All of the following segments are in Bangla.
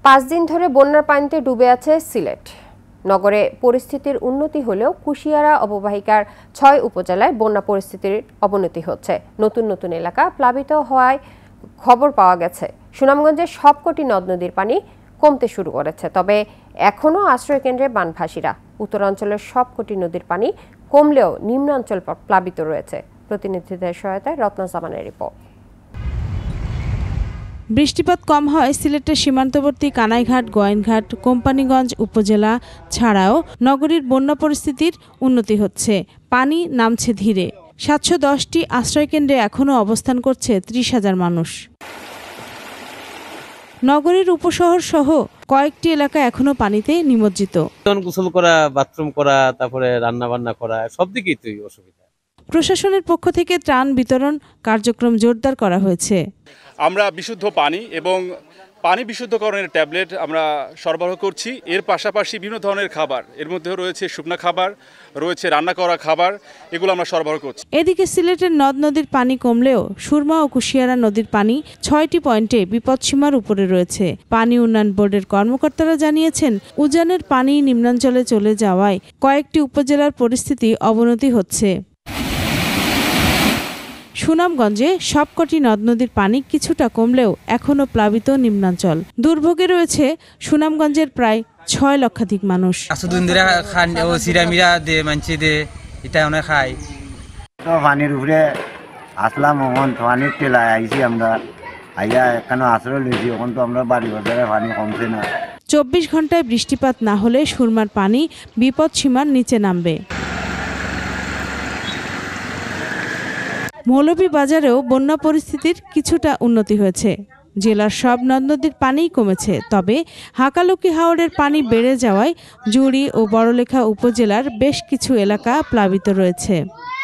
5 দিন ধরে বন্যার পানিতে ডুবে আছে সিলেট। নগরে পরিস্থিতির উন্নতি হলেও কুশিয়ারা অববাহিকার 6 উপজেলায় বন্যা পরিস্থিতির অবনতি হচ্ছে। নতুন নতুন এলাকা প্লাবিত হওয়ায় খবর পাওয়া গেছে। সুনামগঞ্জের সবকটি নদ-নদীর পানি কমতে শুরু করেছে, তবে এখনও আশ্রয়কেন্দ্রে বানভাসীরা। উত্তরাঞ্চলের সবকটি নদীর পানি কমলেও নিম্নাঞ্চল প্লাবিত রয়েছে। প্রতিনিধিদের সহায়তায় রত্না জামানের রিপোর্ট। বৃষ্টিপাত কম হয় সিলেটের সীমান্তবর্তী কানাইঘাট, গোয়াইনঘাট, কোম্পানীগঞ্জ উপজেলা ছাড়াও নগরীর বন্যা পরিস্থিতির উন্নতি হচ্ছে। পানি নামছে ধীরে। 710টি আশ্রয়কেন্দ্রে এখনও অবস্থান করছে 30,000 মানুষ। নগরীর উপশহর সহ কয়েকটি এলাকা এখনো পানিতে নিমজ্জিত। গোসল করা, বাথরুম করা, তারপরে রান্না বান্না করা, সব দিকেই তো অসুবিধা। প্রশাসনের পক্ষ থেকে ত্রাণ বিতরণ কার্যক্রম জোরদার করা হয়েছে। আমরা বিশুদ্ধ পানি এবং পানি বিশুদ্ধকরণের ট্যাবলেট আমরা সরবরাহ করছি। এর পাশাপাশি বিভিন্ন ধরনের খাবার, এর মধ্যে রয়েছে শুকনা খাবার, রয়েছে রান্না করা খাবার, এগুলো আমরা সরবরাহ করছি। এদিকে সিলেটের নদ নদীর পানি কমলেও সুরমা ও কুশিয়ারা নদীর পানি 6টি পয়েন্টে বিপদসীমার উপরে রয়েছে। পানি উন্নয়ন বোর্ডের কর্মকর্তারা জানিয়েছেন, উজানের পানি নিম্নাঞ্চলে চলে যাওয়ায় কয়েকটি উপজেলার পরিস্থিতি অবনতি হচ্ছে। সুনামগঞ্জে সবকটি নদ নদীর পানি কিছুটা কমলেও এখনও প্লাবিত নিম্নাঞ্চল। দুর্ভোগে রয়েছে সুনামগঞ্জের প্রায় 6 লক্ষাধিক মানুষ। পানির উপরে আসলাম, পানির তেলায় আইছি আমরা, আইয়া এখানে আশ্রয় লইছি। এখন তো আমরা বাড়ি বাজারে পানি কমছে না। 24 ঘন্টায় বৃষ্টিপাত না হলে সুরমার পানি বিপদসীমার নিচে নামবে। মৌলভীবাজারেও বন্যা পরিস্থিতির কিছুটা উন্নতি হয়েছে। জেলার সব নদ নদীর পানিই কমেছে, তবে হাকালুকি হাওরের পানি বেড়ে যাওয়ায় জুড়ি ও বড়লেখা উপজেলার বেশ কিছু এলাকা প্লাবিত রয়েছে।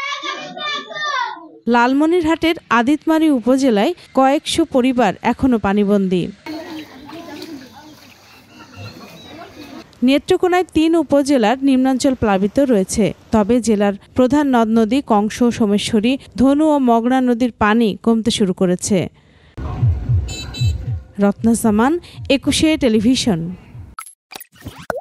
লালমনিরহাটের আদিতমারি উপজেলায় কয়েকশো পরিবার এখনো পানিবন্দী। নেত্রকোনায় 3 উপজেলার নিম্নাঞ্চল প্লাবিত রয়েছে, তবে জেলার প্রধান নদ নদী কংস, সোমেশ্বরী, ধনু ও মগনা নদীর পানি কমতে শুরু করেছে। রত্না জামান, 21 টেলিভিশন।